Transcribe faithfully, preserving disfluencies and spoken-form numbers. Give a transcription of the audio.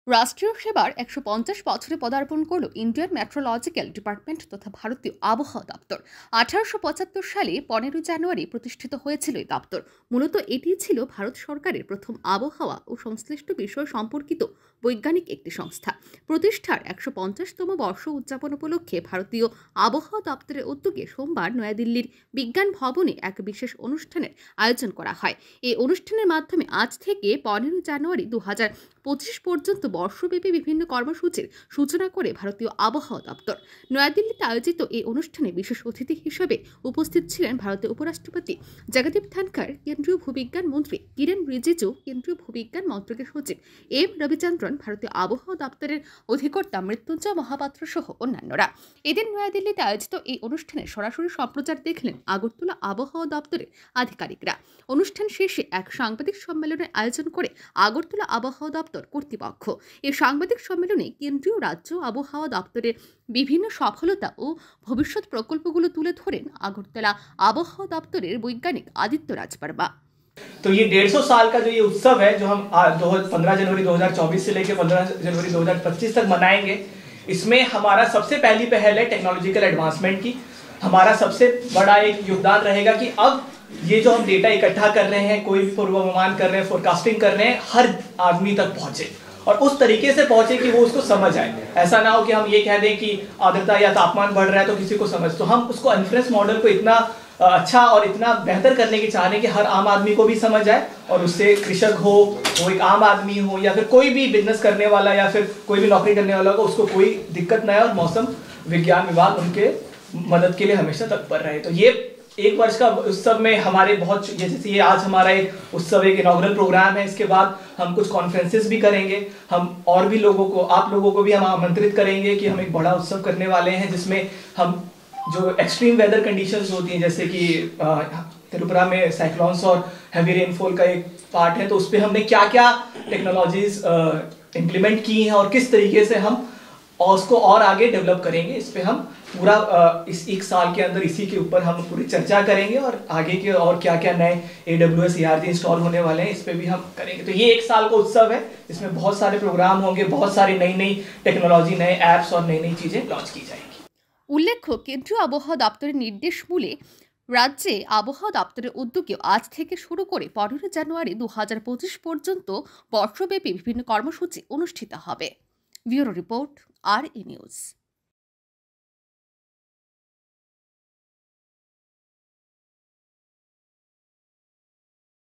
রাষ্ট্রীয় সেবার একশো পঞ্চাশ বছরে পদার্পণ করল ইন্ডিয়ান মেট্রোলজিক্যাল ডিপার্টমেন্ট তথা ভারতীয় আবহাওয়া দপ্তর। আঠারোশো পঁচাত্তর সালে পনেরোই জানুয়ারি প্রতিষ্ঠিত হয়েছিল এই দপ্তর। মূলত এটি ছিল ভারত সরকারের প্রথম আবহাওয়া ও সংশ্লিষ্ট বিষয় সম্পর্কিত বৈজ্ঞানিক একটি সংস্থা। প্রতিষ্ঠার একশো পঞ্চাশতম বর্ষ উদযাপন উপলক্ষে ভারতীয় আবহাওয়া দপ্তরের উদ্যোগে সোমবার নয়াদিল্লির বিজ্ঞান ভবনে এক বিশেষ অনুষ্ঠানের আয়োজন করা হয়। এই অনুষ্ঠানের মাধ্যমে আজ থেকে পনেরোই জানুয়ারি দু হাজার পঁচিশ পর্যন্ত বর্ষব্যাপী বিভিন্ন কর্মসূচির সূচনা করে ভারতীয় আবহাওয়া দপ্তর। নয়াদিল্লিতে আয়োজিত এই অনুষ্ঠানে বিশেষ অতিথি হিসেবে উপস্থিত ছিলেন ভারতের উপরাষ্ট্রপতি জগদীপ ধনখড়, কেন্দ্রীয় ভূবিজ্ঞান মন্ত্রী কিরেন রিজিজু, কেন্দ্রীয় ভূবিজ্ঞান মন্ত্রকের সচিব এম রবিচন্দ্রন, ভারতীয় আবহাওয়া দপ্তরের অধিকর্তা মৃত্যুঞ্জয় মহাপাত্র সহ অন্যান্যরা। এদিন নয়াদিল্লিতে আয়োজিত এই অনুষ্ঠানে সরাসরি সম্প্রচার দেখলেন আগরতলা আবহাওয়া দপ্তরের আধিকারিকরা। অনুষ্ঠান শেষে এক সাংবাদিক সম্মেলনের আয়োজন করে আগরতলা আবহাওয়া দপ্তর কর্তৃপক্ষ। এই সাংবাদিক সম্মেলনে কেন্দ্রীয় রাজ্য আবহাওয়া দপ্তরের বিভিন্ন সফলতা ও ভবিষ্যৎ প্রকল্পগুলো তুলে ধরেন আগরতলা আবহাওয়া দপ্তরের বৈজ্ঞানিক আদিত্য রাজবর্মা। तो ये डेढ़ सौ साल का जो ये उत्सव है जो हम पंद्रह जनवरी दो हज़ार चौबीस से लेकर पंद्रह जनवरी दो हज़ार पच्चीस तक मनाएंगे, इसमें हमारा सबसे पहली पहल है टेक्नोलॉजिकल एडवांसमेंट की। हमारा सबसे बड़ा एक योगदान रहेगा कि अब ये जो हम डेटा इकट्ठा कर रहे हैं, कोई भी पूर्वानुमान कर रहे हैं, फोरकास्टिंग कर रहे हैं, हर आदमी तक पहुंचे और उस तरीके से पहुंचे कि वो उसको समझ आए। ऐसा ना हो कि हम ये कह दें कि आर्द्रता या तापमान बढ़ रहा है तो किसी को समझ, तो हम उसको इन्फ्लुएंस मॉडल को इतना अच्छा और इतना बेहतर करने की चाह रहे हैं कि हर आम आदमी को भी समझ आए और उससे कृषक हो, वो एक आम आदमी हो या फिर कोई भी बिजनेस करने वाला या फिर कोई भी नौकरी करने वाला हो, उसको कोई दिक्कत न आए और मौसम विज्ञान विभाग उनके मदद के लिए हमेशा तत्पर रहे। तो ये एक वर्ष का उत्सव में हमारे बहुत, जैसे ये आज हमारा एक उत्सव एक इनॉग्रल प्रोग्राम है, इसके बाद हम कुछ कॉन्फ्रेंसेस भी करेंगे। हम और भी लोगों को, आप लोगों को भी हम आमंत्रित करेंगे कि हम एक बड़ा उत्सव करने वाले हैं जिसमें हम जो एक्सट्रीम वेदर कंडीशंस होती हैं, जैसे कि त्रिपुरा में साइक्लोन्स और हैवी रेनफॉल का एक पार्ट है, तो उस पर हमने क्या क्या टेक्नोलॉजीज इम्प्लीमेंट की हैं और किस तरीके से हम और उसको और आगे डेवलप करेंगे, इस पे हम पूरा इस एक साल के अंदर इसी के ऊपर हम पूरी चर्चा करेंगे और आगे के और क्या क्या नए A W S E R T install होने वाले हैं, इस पे भी हम करेंगे। तो ये एक साल का उत्सव है, इसमें बहुत सारे प्रोग्राम होंगे, बहुत सारी नई नई टेक्नोलॉजी, नए ऐप्स और नई नई चीजें लॉन्च की जाएंगी। উল্লেখ্য, কেন্দ্রীয় আবহাওয়া দপ্তরের নির্দেশ মূলে রাজ্যে আবহাওয়া দপ্তরের উদ্যোগে আজ থেকে শুরু করে পনেরোই জানুয়ারি দু হাজার পঁচিশ পর্যন্ত বর্ষব্যাপী বিভিন্ন কর্মসূচি অনুষ্ঠিত হবে। ব্যুরো রিপোর্ট, আর ই নিউজ।